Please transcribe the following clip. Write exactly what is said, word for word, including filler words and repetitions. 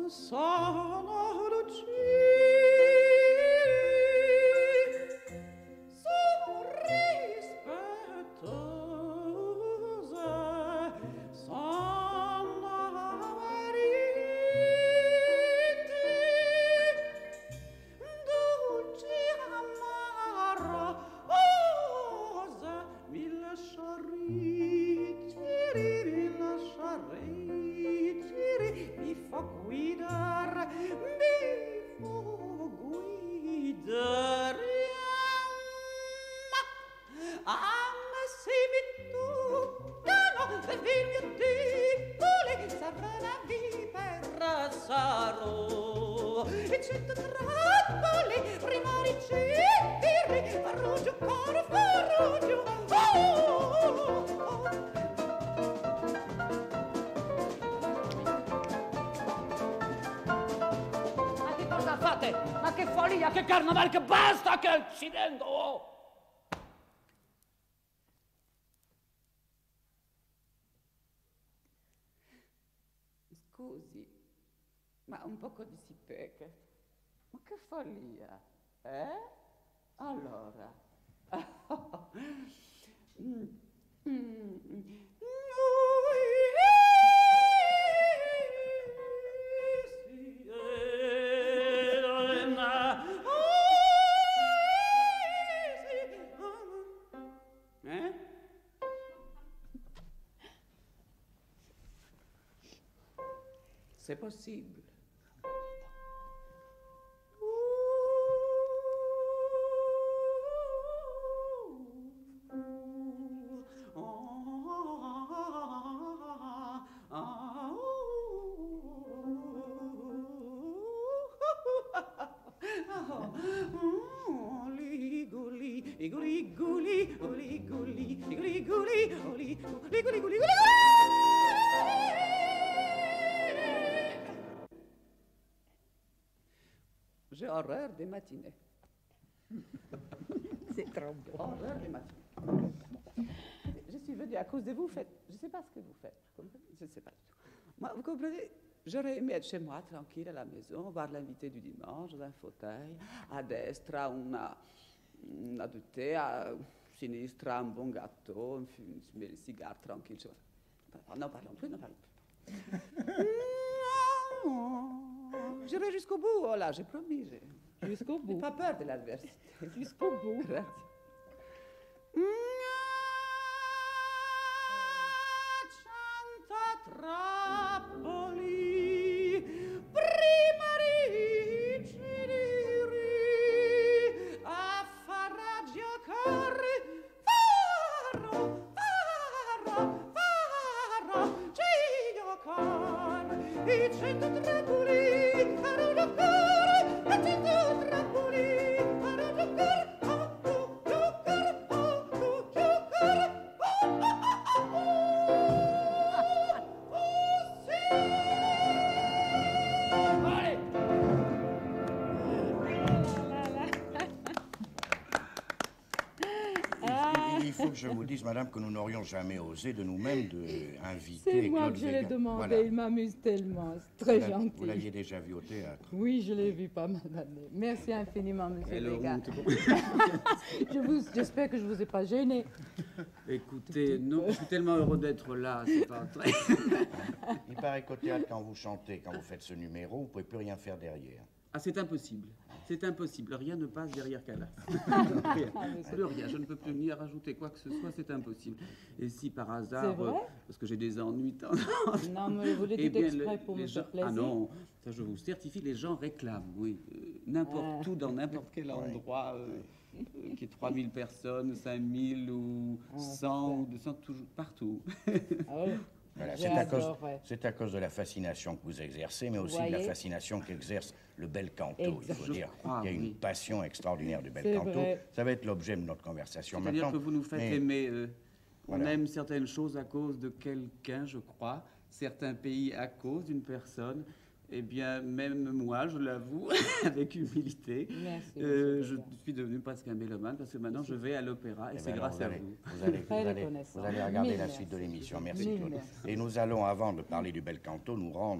sono lucine, sono rispettose, sono amarinte, dolci amarose, mi lasciarei, mi lasciarei, mi fa guidare, mi fa guidare. A me se mi toccano le viglie piccole, sarà la vipera sarò. E cento trappole, prima ricevere, farò giocare, farò giocare. Ma che cosa fate? Ma che follia, che carnaval, che basta, che accidente! Scusi, ma un poco di sipèche. Ma che follia, eh? Allora. Mm. Mm. Eh? C'est possible. J'ai horreur des matinées. C'est trop beau. Horreur des matinées. Je suis venue à cause de vous, faites. Je ne sais pas ce que vous faites. Vous comprenez? Je ne sais pas du tout. Moi, vous comprenez? J'aurais aimé être chez moi, tranquille, à la maison, voir l'invité du dimanche, dans un fauteuil, à destra una, una du thé, à sinistra un bon gâteau, un fumer le cigare tranquille. Non, parlons plus, non parlons plus. Non, j'irai jusqu'au bout, oh là, j'ai promis. Jusqu'au bout. J'ai pas peur de l'adversité. Jusqu'au bout. Grazie. Trappoli, prima ricidiri, a farà giocare, farò, farò, farò giocare, i cento trappoli, farò giocare, i cento trappoli, farò giocare, oh, oh, giocare, oh, oh, giocare, oh, oh, oh, oh, oh. Il faut que je vous dise, madame, que nous n'aurions jamais osé de nous-mêmes de inviter C'est moi Claude que je l'ai Véga. demandé, Voilà. il m'amuse tellement, c'est très Vous l'a- gentil. Vous l'aviez déjà vu au théâtre. Oui, je l'ai vu pas mal d'années. Merci infiniment, monsieur Elle Véga. honte. Je vous- J'espère que je ne vous ai pas gêné. Écoutez, non, je suis tellement heureux d'être là, c'est pas très... Il paraît qu'au théâtre, quand vous chantez, quand vous faites ce numéro, vous ne pouvez plus rien faire derrière. Ah, c'est impossible. C'est impossible. Rien ne passe derrière Calas. Rien. Plus rien. Je ne peux plus ni rajouter quoi que ce soit, c'est impossible. Et si par hasard, C'est vrai euh, parce que j'ai des ennuis... tant- Non, mais vous le Eh dites bien, exprès le- pour les me gens- faire plaisir. Ah non, ça je vous certifie, les gens réclament, oui. Euh, n'importe Ah. où, dans n'importe quel endroit, euh, euh, qu'il y ait trois mille personnes, cinq mille ou Ah, cent ou deux cents, toujours, partout. Ah oui. Voilà, c'est à, cause, J'adorerais. c'est à cause de la fascination que vous exercez, mais aussi de la voyez fascination qu'exerce le bel canto. Il Exact. faut Je dire crois, qu'il y a une oui. passion extraordinaire du bel C'est canto. vrai. Ça va être l'objet de notre conversation C'est-à-dire maintenant. que vous nous faites mais- aimer. euh, on Voilà. aime certaines choses à cause de quelqu'un, je crois. Certains pays à cause d'une personne. Eh bien, même moi, je l'avoue, avec humilité, Merci, euh, monsieur je Béga. suis devenu presque un mélomane parce que maintenant je vais à l'opéra et Eh c'est ben alors, grâce vous à allez, vous. vous allez, vous Très allez- reconnaissant. vous allez regarder Mille la merci. suite de l'émission. Merci, Mille Claude. merci. Et nous allons, avant de parler du bel canto, nous rendre